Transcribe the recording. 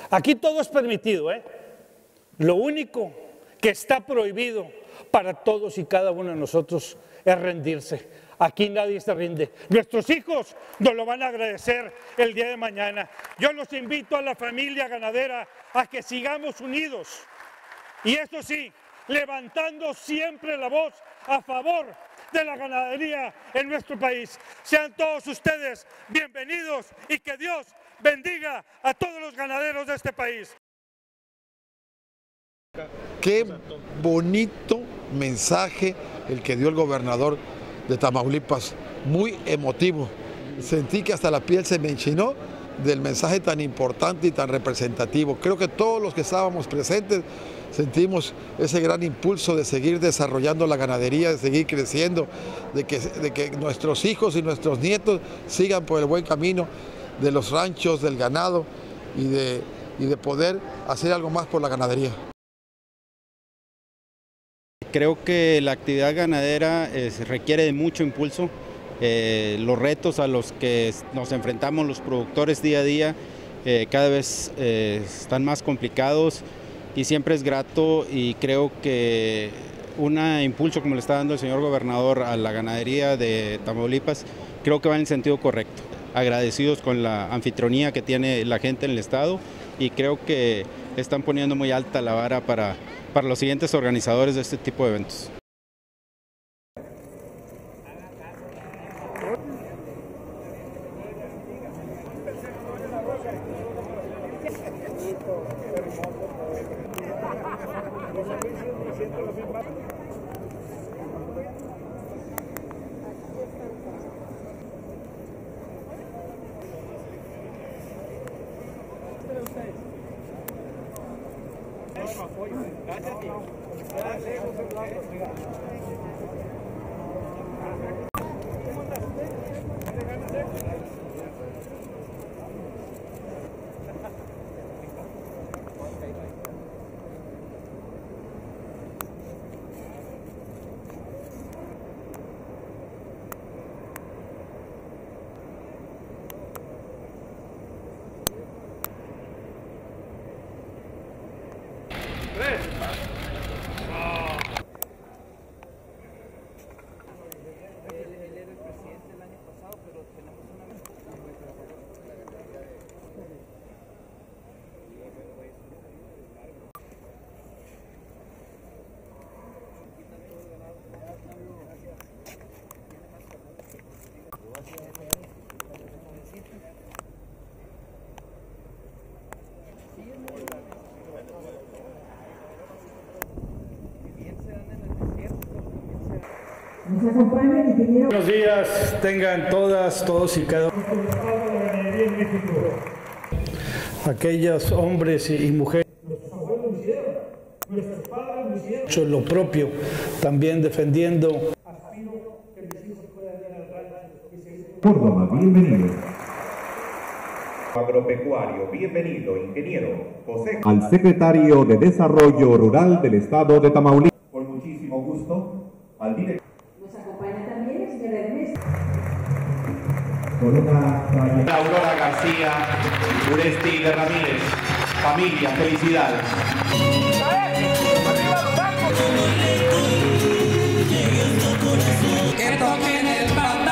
Aquí todo es permitido, ¿eh? Lo único que está prohibido para todos y cada uno de nosotros es rendirse. Aquí nadie se rinde. Nuestros hijos nos lo van a agradecer el día de mañana. Yo los invito a la familia ganadera a que sigamos unidos. Y eso sí, levantando siempre la voz a favor de la ganadería en nuestro país. Sean todos ustedes bienvenidos y que Dios bendiga a todos los ganaderos de este país. Qué bonito mensaje el que dio el gobernador de Tamaulipas, muy emotivo. Sentí que hasta la piel se me enchinó del mensaje tan importante y tan representativo. Creo que todos los que estábamos presentes sentimos ese gran impulso de seguir desarrollando la ganadería, de seguir creciendo, de que nuestros hijos y nuestros nietos sigan por el buen camino de los ranchos, del ganado y de poder hacer algo más por la ganadería. Creo que la actividad ganadera requiere de mucho impulso. Los retos a los que nos enfrentamos los productores día a día cada vez están más complicados y siempre es grato, y creo que un impulso como le está dando el señor gobernador a la ganadería de Tamaulipas, creo que va en el sentido correcto. Agradecidos con la anfitrionía que tiene la gente en el estado, y creo que están poniendo muy alta la vara para los siguientes organizadores de este tipo de eventos. Buenos días, tengan todas, todos y cada uno. Aquellos hombres y mujeres, nuestros padres lo hicieron, hecho lo propio, también defendiendo. Córdoba, bienvenido. Agropecuario, bienvenido, ingeniero José. Al secretario de Desarrollo Rural del Estado de Tamaulipas. Con muchísimo gusto, al director. Nos acompaña también el señor Ernesto. Con una Aurora García, Uresti de Ramírez. Familia, felicidades. Que toquen el pan.